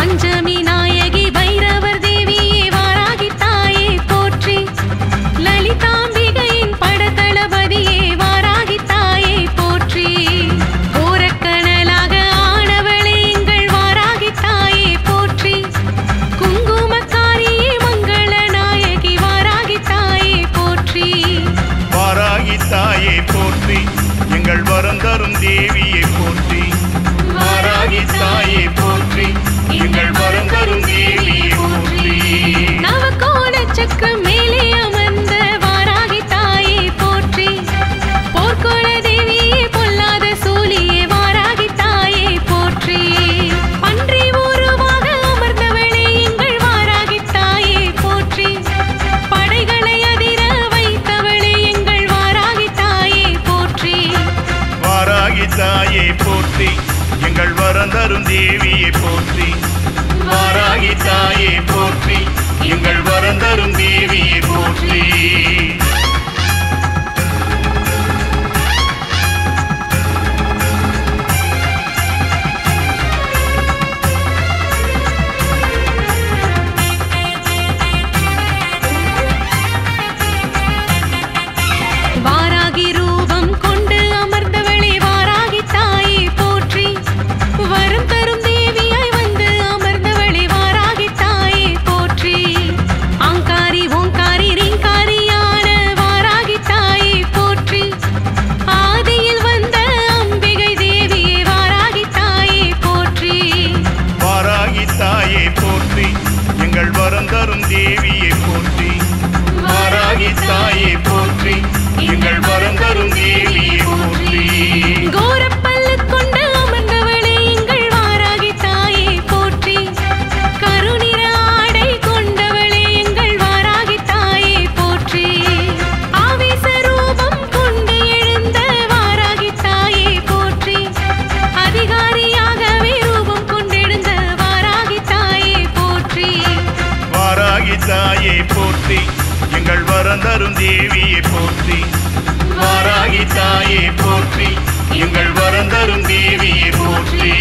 பஞ்சமி நாயகி பைரவர் தேவியே வாராகி தாயே போற்றி. லலிதாம்பிகையின் படத்தளபதியே வாராகி தாயே போற்றி. கோரக்கணலாக ஆனவளே எங்கள் வாராகி தாயே போற்றி. குங்குமக்காரியே மங்கள நாயகி வாராகி தாயே போற்றி. வாராகி தாயே போற்றி, எங்கள் வரம் தரும் தேவியை போற்றி. வாராகி தாயே போற்றி, எங்கள் வரம் தரும் தேவியை போற்றி. நவகோண சக்கரம் மேலே அமர்ந்த வாராகி தாயே போற்றி. போர்க்கோள தேவியே பொல்லாத சூலியே வாராகி தாயே போற்றி. பன்றி உருவாக அமர்ந்தவளே எங்கள் வாராகி தாயே போற்றி. படைகளை அதிர வைத்தவளே எங்கள் வாராகி தாயே போற்றி. வாராகி தாயே போற்றி, எங்கள் வரம் தரும் தேவியை போற்றி. வாராகி தாயே போற்றி, எங்கள் வரம் தரும் தேவியை போற்றி. வாராகி ரூபம் கொண்டு அமர்ந்தவளே வாராகி தாயே போற்றி. வரம் தரும் தேவியாய் வந்து அமர்ந்தவளே வாராகி தாயே போற்றி. ஆங்காரி ஓங்காரி ரீங்காரியான வாராகி தாயே போற்றி. ஆதியில் வந்த அம்பிகை தேவியே வாராகி தாயே போற்றி. வாராகி தாயே போற்றி, எங்கள் வரம் தரும் தேவியை போற்றி. வாராகி தாயே போற்றி, எங்கள் வரம் தரும் தேவியை போற்றி. கோரப்பல்லு கொண்டு அமர்ந்தவளே எங்கள் வாராகி தாயே போற்றி. கருநிற ஆடை கொண்டவளே எங்கள் வாராகி தாயே போற்றி. ஆவேச ரூபம் கொண்டு எழுந்த வாராகி தாயே போற்றி. அதிகாரியாகவே ரூபம் கொண்டெழுந்த வாராகி தாயே போற்றி. வாராகி தாயே போற்றி, எங்கள் வரம் தரும் தேவியை போற்றி. வாராகி தாயே போற்றி, எங்கள் வரம் தரும் தேவியை போற்றி.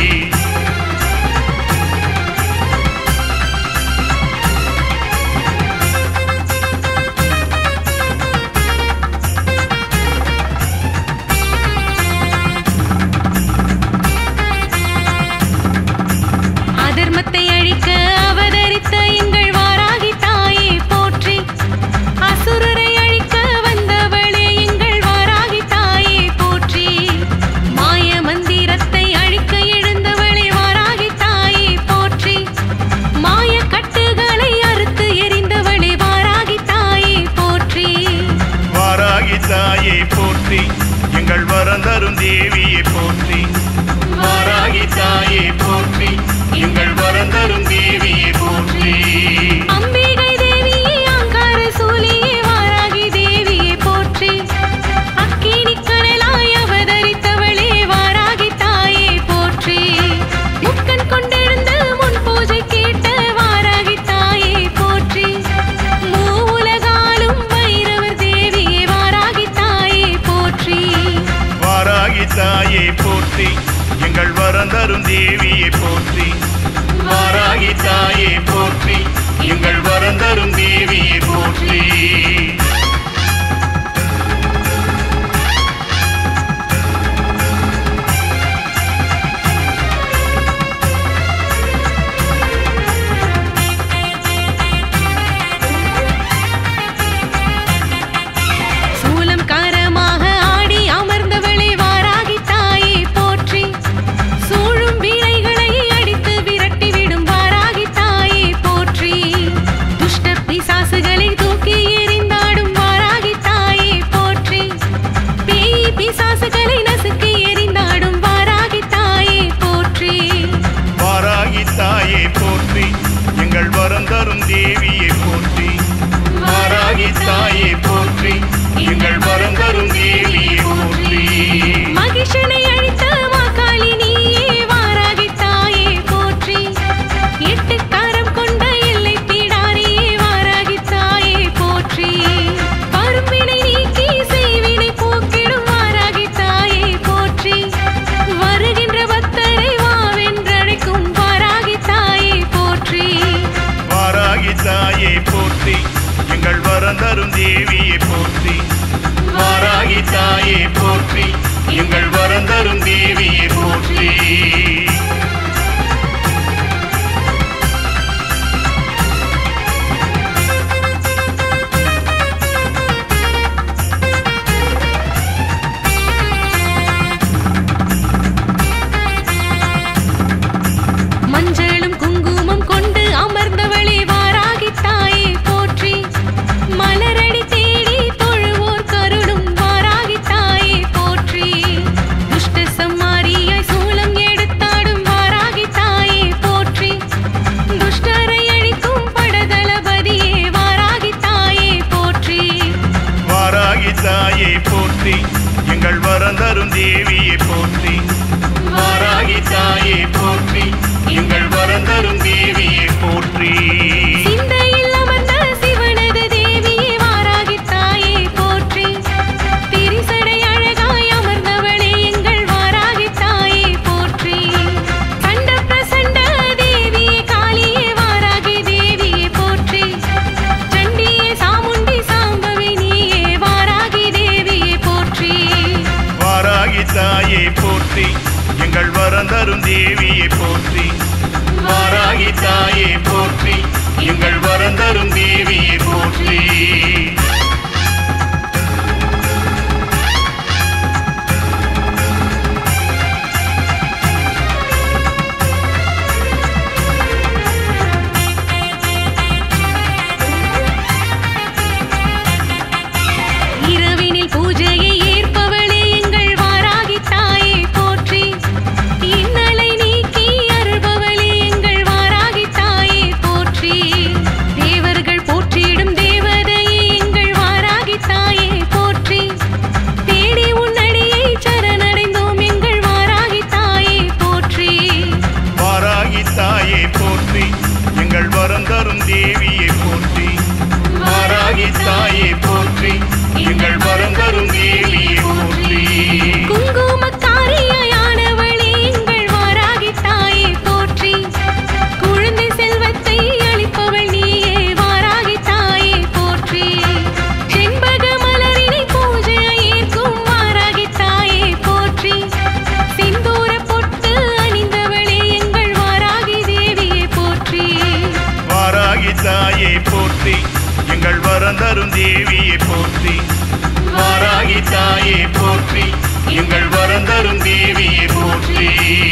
அதர்மத்தை அழிக்க அவதரித்த எங்கள் வாராகி தாயே போற்றி. அசுரரை அழிக்க வந்தவளே எங்கள் வாராகி தாயே போற்றி. மாய மந்திரத்தை அழிக்க எழுந்தவளே வாராகி தாயே போற்றி. மாய கட்டுகளை அறுத்து எறிந்தவளே வாராகி தாயே போற்றி. வாராகி தாயே போற்றி, எங்கள் வரம் தரும் தேவியை போற்றி. வாராகி தாயே போற்றி, எங்கள் வரம் தரும் தேவியை போற்றி. அம்பிகை தேவியே அங்கார சூலியே வாராகி தேவியே போற்றி. அக்கினி கனலாய் அவதரித்தவளே வாராகி தாயே போற்றி. முக்கன் கொண்டெழுந்து முன் பூஜை கேட்ட வாராகி தாயே போற்றி. மூவுலகாலும் பைரவர் தேவியே வாராகி தாயே போற்றி. வாராகி தாயே போற்றி, எங்கள் வரம் தரும் தேவியை போற்றி. வாராகி தாயே போற்றி, எங்கள் வரம் தரும் தேவியை போற்றி. சூலம் காரமாக ஆடி அமர்ந்தவளே வாராகி தாயே போற்றி. சூழும் வீணைகளை அடித்து விரட்டிவிடும் வாராகி தாயே போற்றி. துஷ்ட பிசாசுகளை தூக்கி எறிந்தாடும் வாராகி தாயே போற்றி. பேய் பிசாசுகளை நசுக்கி எறிந்தாடும் வாராகி தாயே போற்றி. வாராகி தாயே போற்றி, எங்கள் வரம் தரும் தேவியை போற்றி. வாராகி தாயே போற்றி, எங்கள் வரம் தரும் தேவியை போற்றி. மகிஷனை அழித்த மாகாளி நீயே வாராகி தாயே போற்றி. எட்டு காரம் கொண்ட எல்லை பீடாரியே வாராகி தாயே போற்றி. பரும்பினை நீக்கி செய்வினை போக்கிடும் வாராகி தாயே போற்றி. வருகின்ற பக்தரை வாவென்றழைக்கும் வாராகி தாயே போற்றி எங்கள் வரம் தரும் தேவியை போற்றி மஞ்சளும் குங்குமம் கொண்டு அமர்ந்தவளே வாராகி தாயே போற்றி மலரடி தேடி தொழுவோர் கருளும் வாராகி தாயே போற்றி துஷ்ட சம்மாரியாய் சூலம் எடுத்தாடும் வாராகி தாயே போற்றி துஷ்டரை அழிக்கும் படதளபதியே வாராகி தாயே போற்றி வாராகி தாயே போற்றி எங்கள் வரம் தரும் தேவியை போற்றி வாராகி தாயே போற்றி எங்கள் வரம் தரும் தேவியை போற்றி சிந்தையில் அமர்ந்த சிவனது தேவியே வாராகி தாயே போற்றி திரிசடை அழகாய் அமர்ந்தவளே எங்கள் வாராகி தாயே போற்றி கண்ட பிரசண்ட தேவியே காளியே வாராகி தேவியே போற்றி சண்டியே சாமுண்டி சாம்பவி நீயே வாராகி தேவியே போற்றி வாராகி தாயே போற்றி எங்கள் வரம் தரும் தேவியை போற்றி வாராகி தாயே போற்றி எங்கள் வரம் தரும் தேவியை போற்றி இரவினில் பூஜையை ஏற்பவளே எங்கள் வாராகி தாயே போற்றி இன்னலை நீக்கி அருள்பவளே எங்கள் வாராகி தாயே போற்றி தேவர்கள் போற்றிடும் தேவதையே எங்கள் வாராகி தாயே போற்றி தேடி உன்னடியை சரணடைந்தோம் எங்கள் வாராகி தாயே போற்றி வாராகி தாயே போற்றி எங்கள் வரம் தரும் தேவியை போற்றி வாராகி தாயே போற்றி எங்கள் வரம் தரும் தேவியை போற்றி குங்குமக்காரியானவளே எங்கள் வாராகி தாயே போற்றி குழந்தை செல்வத்தை அளிப்பவள் நீயே வாராகி தாயே போற்றி செண்பக மலரினை பூஜையை ஏற்கும் வாராகி தாயே போற்றி சிந்தூர பொட்டு அணிந்தவளே எங்கள் வாராகி தேவியே போற்றி வாராகி தாயே போற்றி எங்கள் வரம் தரும் தேவியை போற்றி வாராகி தாயே போற்றி எங்கள் வரம் தரும் தேவியை போற்றி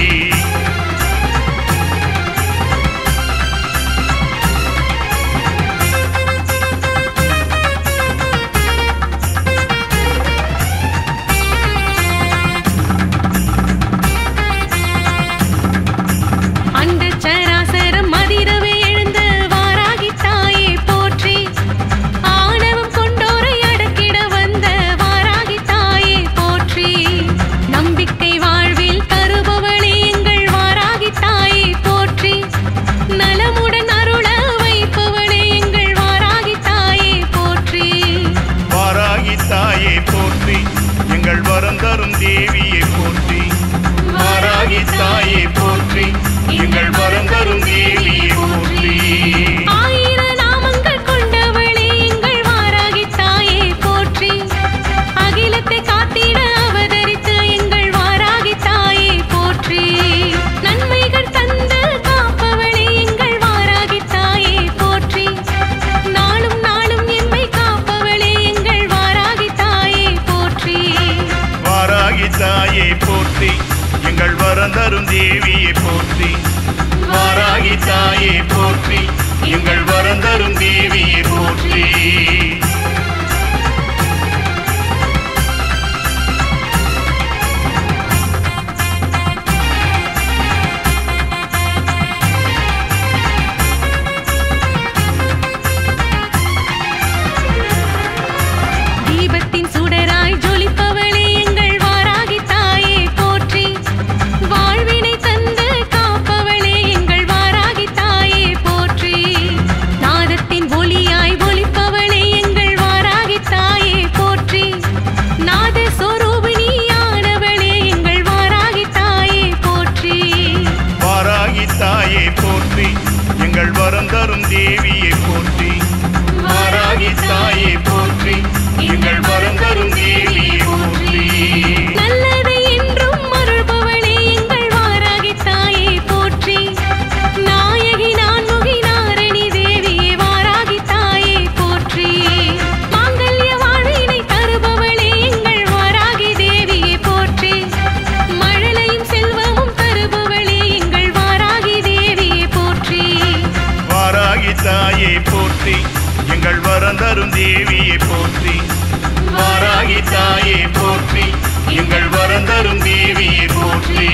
அண்ட சராசரம் மதிரவே எழுந்த வாராகி தாயே போற்றி ஆணவம் கொண்டோரை அடக்கிட வந்த வாராகி தாயே போற்றி நம்பிக்கை வாழ்வில் தருபவளே எங்கள் வாராகி தாயே போற்றி நலமுடன் அருள வைப்பவளே எங்கள் வாராகி தாயே போற்றி வாராகி தாயே போற்றி எங்கள் வரம் தரும் தேவியை போற்றி வாராகி தாயே போற்றி எங்கள் வரம் தரும் தேவியை போற்றி ஆயிர நாமங்கள் கொண்டவளே எங்கள் வாராகி தாயே போற்றி அகிலத்தை காத்திட அவதரித்த எங்கள் வாராகி தாயே போற்றி நன்மைகள் தந்து காப்பவளே எங்கள் வாராகி தாயே போற்றி நாளும் நாளும் எம்மை காப்பவளே எங்கள் வாராகி தாயே போற்றி வாராகி தாயே போற்றி எங்கள் வரம் தரும் தேவியை போற்றி வாராகி தாயே போற்றி எங்கள் வரம் தரும் தேவியை போற்றி தீபத்தின் சுடராய் ஜொலிப்பவளே எங்கள் வாராகி தாயே போற்றி வாழ்வினை தந்து காப்பவளே எங்கள் வாராகி தாயே போற்றி நாதத்தின் ஒளியாய் ஒலிப்பவளே எங்கள் வாராகி தாயே போற்றி நாத சொரூபிணியானவளே எங்கள் வாராகி தாயே போற்றி வாராகி தாயே போற்றி எங்கள் வரம் தரும் தேவியை போற்றி வாராகி தாயே போற்றி எங்கள் வரம் தரும் தேவியை போற்றி போற்றி எங்கள் வரம் தரும் தேவியை போற்றி வாராகி தாயே போற்றி எங்கள் வரம் தரும் தேவியை போற்றி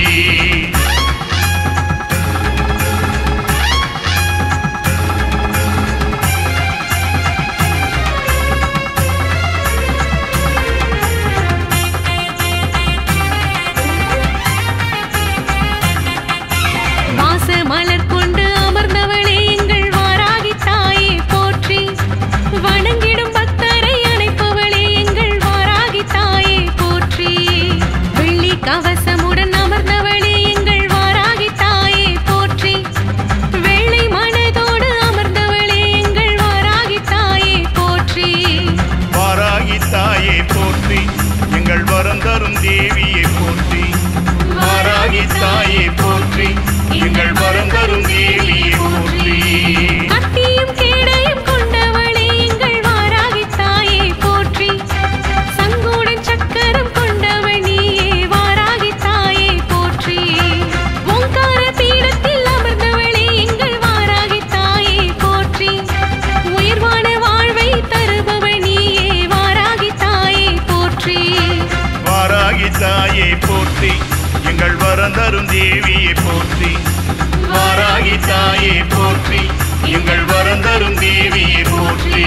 மலர் கொண்டு அமர்ந்தவளே எங்கள் வாராகி தாயே போற்றி வணங்கிடும் பக்தரை அணைப்பவளே எங்கள் வாராகி தாயே போற்றி வெள்ளி கவசமுடன் அமர்ந்தவளே எங்கள் வாராகி தாயே போற்றி வெள்ளை மனதோடு அமர்ந்தவளே எங்கள் வாராகி தாயே போற்றி வாராகி தாயே போற்றி எங்கள் வரம் தரும் தேவியை போற்றி வாராகி தாயே போற்றி எங்கள் வரம் தரும் தேவியை போற்றி கத்தியும் கேடயம் கொண்டவளே எங்கள் வாராகி தாயே போற்றி சங்குடன் சக்கரம் கொண்டவள் நீயே வாராகி தாயே போற்றி ஓங்கார பீடத்தில் அமர்ந்தவளே எங்கள் வாராகி தாயே போற்றி உயர்வான வாழ்வை தருபவள் நீயே வாராகி தாயே போற்றி வாராகி தாயே போற்றி எங்கள் வரம் தரும் தேவியை போற்றி வாராகி தாயே போற்றி எங்கள் வரம் தரும் தேவியை போற்றி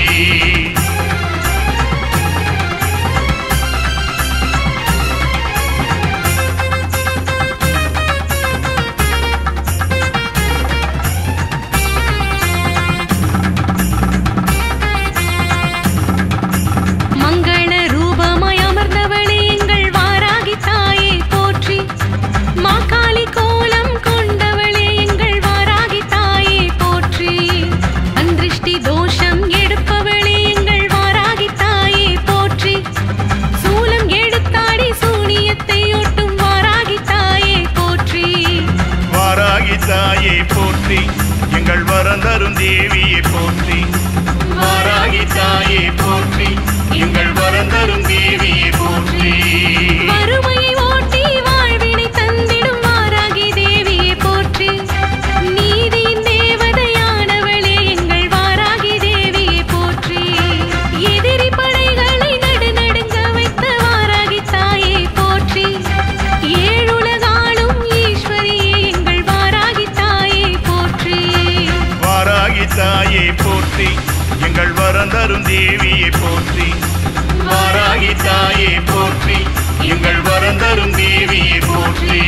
மங்கள ரூபமாய் அமர்ந்தவளே எங்கள் வாராகி தாயே போற்றி மாகாளி கோலம் கொண்டவளே எங்கள் வாராகி தாயே போற்றி அந்திருஷ்டி தோஷம் எடுப்பவளே எங்கள் வாராகி தாயே போற்றி சூலம் எடுத்தாடி சூனியத்தை ஒட்டும் வாராகி தாயே போற்றி வாராகி தாயே போற்றி எங்கள் வரம் தரும் தேவியை போற்றி வாராகி தாயே போற்றி எங்கள் வரம் தரும் தேவியை போற்றி வறுமையை ஓட்டி வாழ்வினை தந்திடும் வாராகி தேவியை போற்றி நீதியின் தேவதையானவளே எங்கள் வாராகி தேவியை போற்றி எதிரி படைகளை நடுநடுங்க வைத்த வாராகி தாயே போற்றி ஏழுலகாளும் ஈஸ்வரியே எங்கள் வாராகி தாயே போற்றி வாராகி தாயே போற்றி எங்கள் வரம் தரும் தேவியை போற்றி வாராகி தாயே போற்றி எங்கள் வரம் தரும் தேவியை போற்றி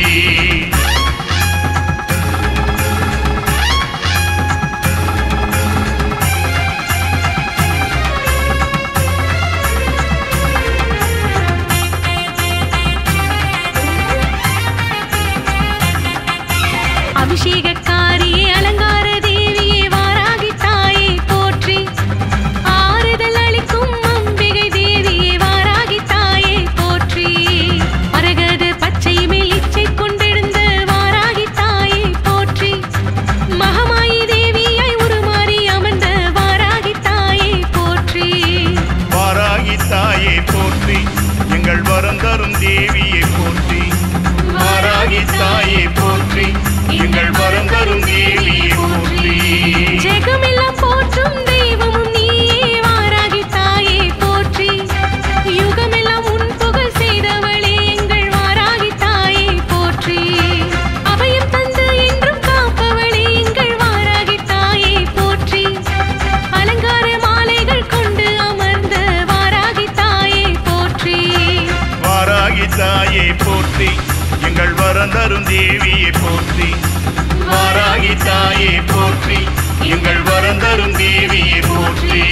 அபிஷேகக்காரியே அலங்கார தேவியே வாராகி தாயே போற்றி ஆறுதல் அளிக்கும் அம்பிகை தேவியே வாராகி தாயே போற்றி மரகத பச்சை மேல் இச்சை கொண்டெழுந்த வாராகி தாயே போற்றி மகமாயி தேவியாய் உருமாறி அமர்ந்த வாராகி தாயே போற்றி வாராகி தாயே போற்றி எங்கள் வரம் தரும் தேவியை போற்றி வாராகி தாயே போற்றி எங்கள் வரம் தரும் தேவியை போற்றி ஜெகமெல்லாம் போற்றும் தெய்வமும் நீயே வாராகி தாயே போற்றி யுகமெல்லாம் உன் புகழ் செய்தவளே எங்கள் வாராகி தாயே போற்றி அபயம் தந்து என்றும் காப்பவளே எங்கள் வாராகி தாயே போற்றி அலங்கார மாலைகள் கொண்டு அமர்ந்த வாராகி தாயே போற்றி வாராகி தாயே போற்றி எங்கள் வரம் தரும் தேவியை போற்றி வாராகி தாயே போற்றி எங்கள் வரம் தரும் தேவியை போற்றி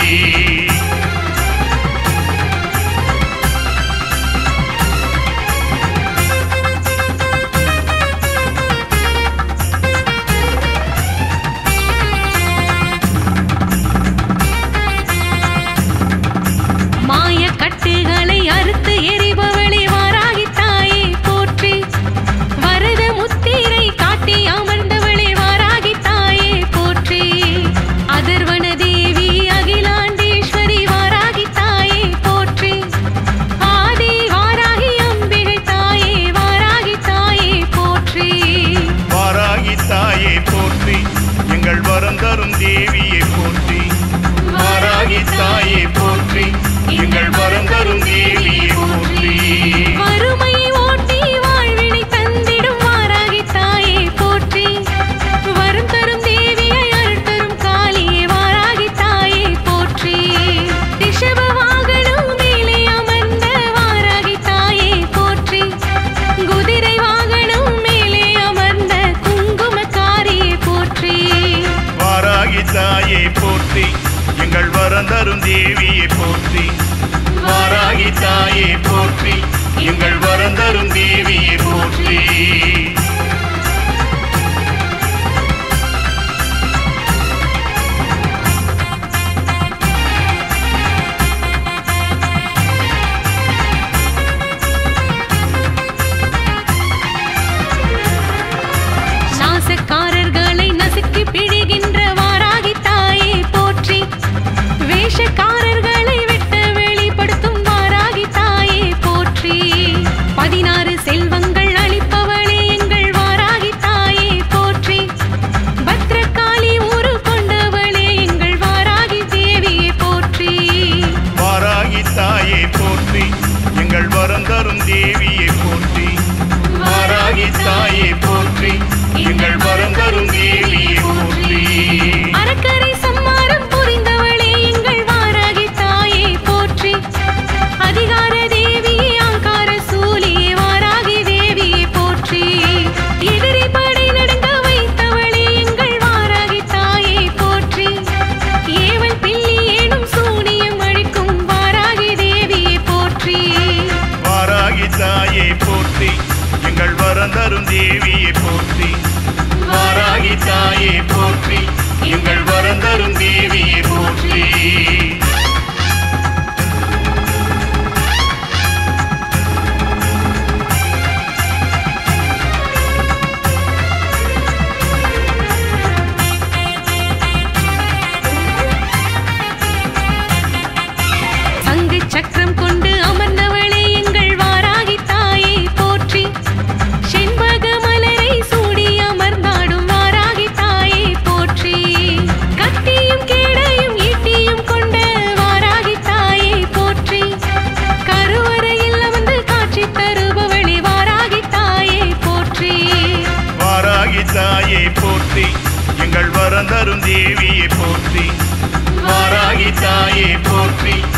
மாய கட்டுகளை அறுத்து எரிபவளே வாராகி தாயே போற்றி வரத முத்திரை காட்டி அமர்ந்தவளே வாராகி தாயே போற்றி அதர்வன தேவி அகிலாண்டேஸ்வரி வாராகி தாயே போற்றி ஆதி வாராகி அம்பிகை தாயே வாராகி தாயே போற்றி வாராகி தாயே போற்றி எங்கள் வரம் தரும் தேவியை போற்றி எங்கள் வரம் தரும் தேவியை போற்றி. வறுமையை ஓட்டி வாழ்வினை தந்திடும் வாராகி தாயே போற்றி. வரம் தரும் தேவியை அருள் தரும் காளியே வாராகி தாயே போற்றி. ரிஷப வாகனம் மேலே அமர்ந்த வாராகி தாயே போற்றி. குதிரை வாகனம் மேலே அமர்ந்த குங்குமக்காரியே போற்றி. வாராகி தாயே போற்றி, எங்கள் வரம் தரும் தேவியை போற்றி. வாராகி தாயே போற்றி, எங்கள் வரம் தரும் தேவியை போற்றி. நாசக்காரர்களை நசுக்கி பிழிகின்ற வாராகி தாயே போற்றி. வேஷக்காரர்களை விட்டு வெளிப்படுத்தும் வாராகி தாயே போற்றி. 16 செல்வங்கள் அளிப்பவளே எங்கள் வாராகி தாயே போற்றி. பத்ரகாளி ஊரு கொண்டவளே எங்கள் வாராகி தேவியே போற்றி. வாராகி தாயே போற்றி, எங்கள் வரம் தரும் தேவியை போற்றி. வாராகி தாயே போற்றி, எங்கள் வரம் தரும் தேவியை போற்றி. அரக்கரை சம்மாரம் புரிந்தவளே எங்கள் வாராகி தாயே போற்றி. அதிகார தேவியே ஆங்கார சூலியே வாராகி தேவியே போற்றி. எதிரி படை நடுங்க வைத்தவளே எங்கள் வாராகி தாயே போற்றி. ஏவல் பில்லி ஏனும் சூனியம் அழிக்கும் வாராகி தேவியே போற்றி. வாராகி தாயே போற்றி, எங்கள் வரம் தரும் தேவியை போற்றி. வாராகி தாயே போற்றி, எங்கள் வரம் தரும் தேவியை போற்றி. சங்கு சக்கரம் கொண்டு அமர்ந்தவளே எங்கள் வாராகி தாயே போற்றி. செண்பக மலரை சூடி அமர்ந்தாடும் வாராகி தாயே போற்றி. கத்தியும் கேடையும் ஈட்டியும் கொண்ட வாராகி தாயே போற்றி. கருவறையில் அமர்ந்து காட்சி தருபவளே வாராகி தாயே போற்றி. வாராகி தாயே போற்றி, எங்கள் வரம் தரும் தேவியை போற்றி. வாராகி தாயே போற்றி,